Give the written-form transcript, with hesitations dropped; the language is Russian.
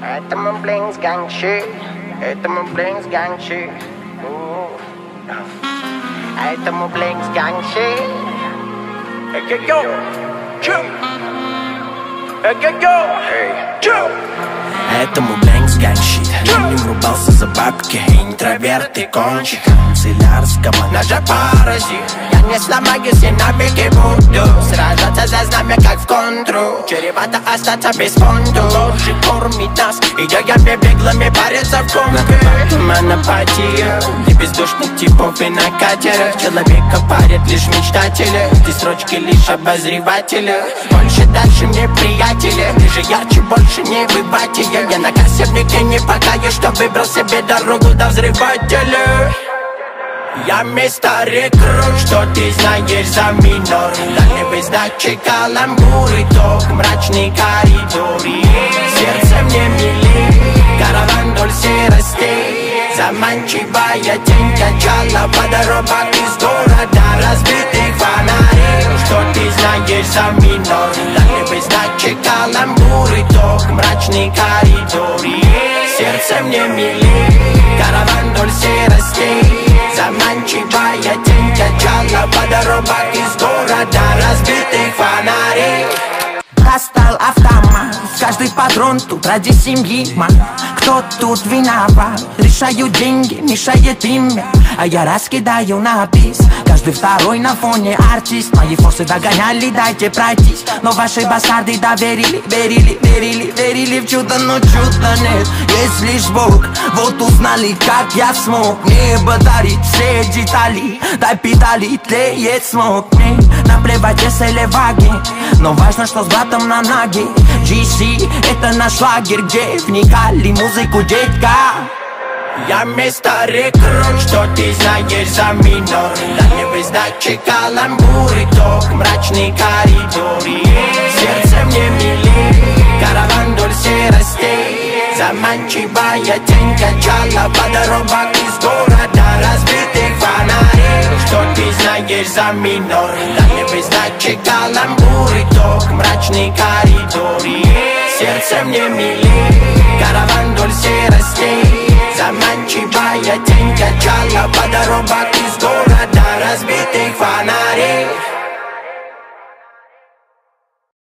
Это мы блин с гангши, это мы блин с гангши. Это мы блин с гангши. Этому блэнк гангщит. Я не врубался за бабки, интроверт и кончик. Канцелярского ножа паразит. Я не сломаюсь и навеки буду сражаться за знамя, как в контру. Чревато остаться без фонду. Ложи кормит нас, идеями беглыми парятся в конке. Монопатия и бездушных типов и на катерах. Человека парят лишь мечтатели. Эти строчки лишь обозреватели. Больше дальше мне приятели. Ближе ярче, больше не выбатия. Я на кассетнике не покаю, что выбрал себе дорогу до взрывателя. Я мистер рекрут, что ты знаешь за минор. Дальневые сдачи, каламбуры, ток, мрачный коридор. Сердце мне милей, караван вдоль серостей. Заманчивая тень качала водоробок из города разбитых фонарей. Что ты знаешь за минор? Дальневые сдачи, каламбуры, ток, мрачный коридор. Сердце мне милей, караван вдоль серостей. Заманчивая тень качала водоробок из города разбитых фонарей. Достал автомат, каждый патрон тут ради семьи, ман. Кто тут виноват? Решаю деньги, мешает имя, а я раскидаю на бис. Каждый второй на фоне артист. Мои форсы догоняли, дайте пройтись. Но ваши бастарды доверили, верили в чудо, но чуда нет. Есть лишь Бог, вот узнали, как я смог. Небо дарит все детали, дай педали, тлеет смог. Мне наплевать, если ваги, но важно, что с братом на ноги. GC, это наш лагерь, где вникали музыку, детка. Я мистер рекрут, что ты знаешь за минор. Дальневые сдачи, каламбуры, ток, мрачный коридор. Сердце мне милей, караван вдоль серостей. Заманчивая тень качала водоробок из города разбитых фонарей. Что ты знаешь за минор? Дальневые сдачи, каламбуры, ток, мрачный коридор. Сердце мне милей, караван